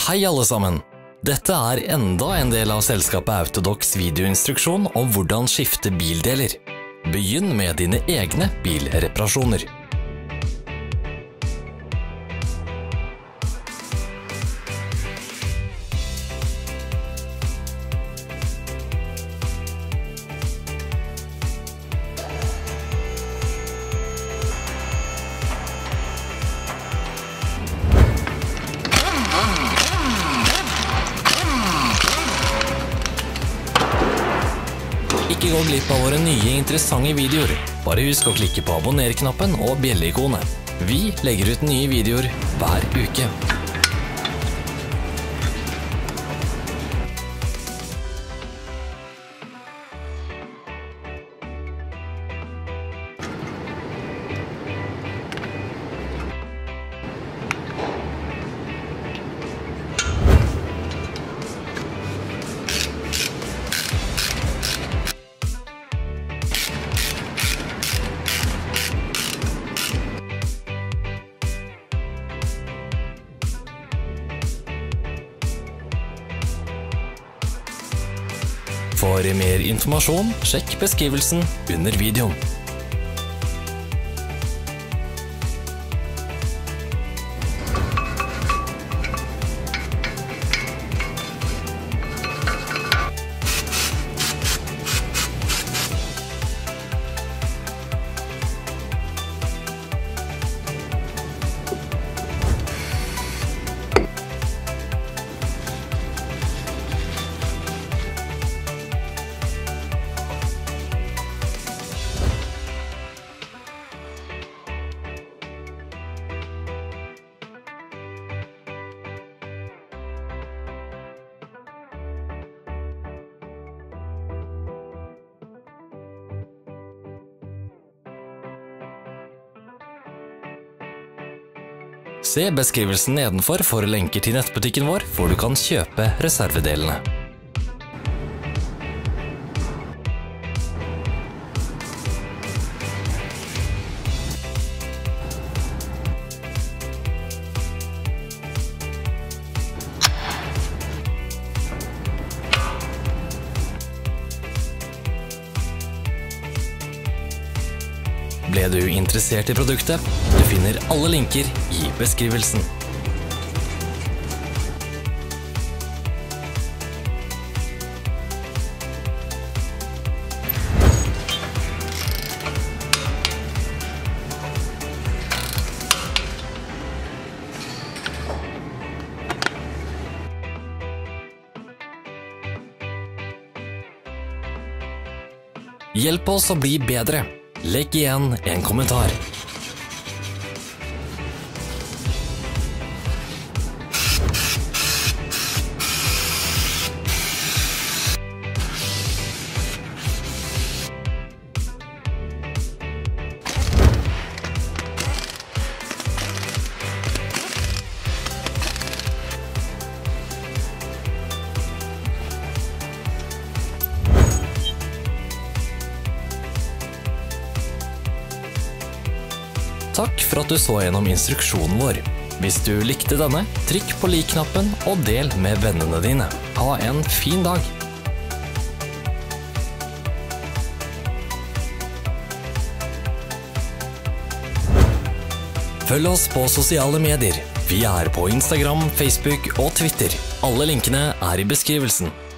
Hei alle sammen! Dette er enda en del av selskapet Autodocs videoinstruksjon om hvordan skifte bildeler. Begynn med dine egne bilreparasjoner. Ikke gå glipp av våre nye interessante videoer. Bare husk å klikke på abonner-knappen og bjelle-ikonet. Vi legger ut nye videoer hver uke. For mer informasjon, sjekk beskrivelsen under videoen. Se beskrivelsen nedenfor for lenker til nettbutikken vår, hvor du kan kjøpe reservedelene. Ble du interessert i produktet? Du finner alle linker i beskrivelsen. Hjelp oss å bli bedre. Legg igjen en kommentar. Takk for at du så gjennom instruksjonen vår. Hvis du likte denne, trykk på lik-knappen og del med vennene dine. Ha en fin dag! Følg oss på sosiale medier. Vi er på Instagram, Facebook og Twitter. Alle linkene er i beskrivelsen.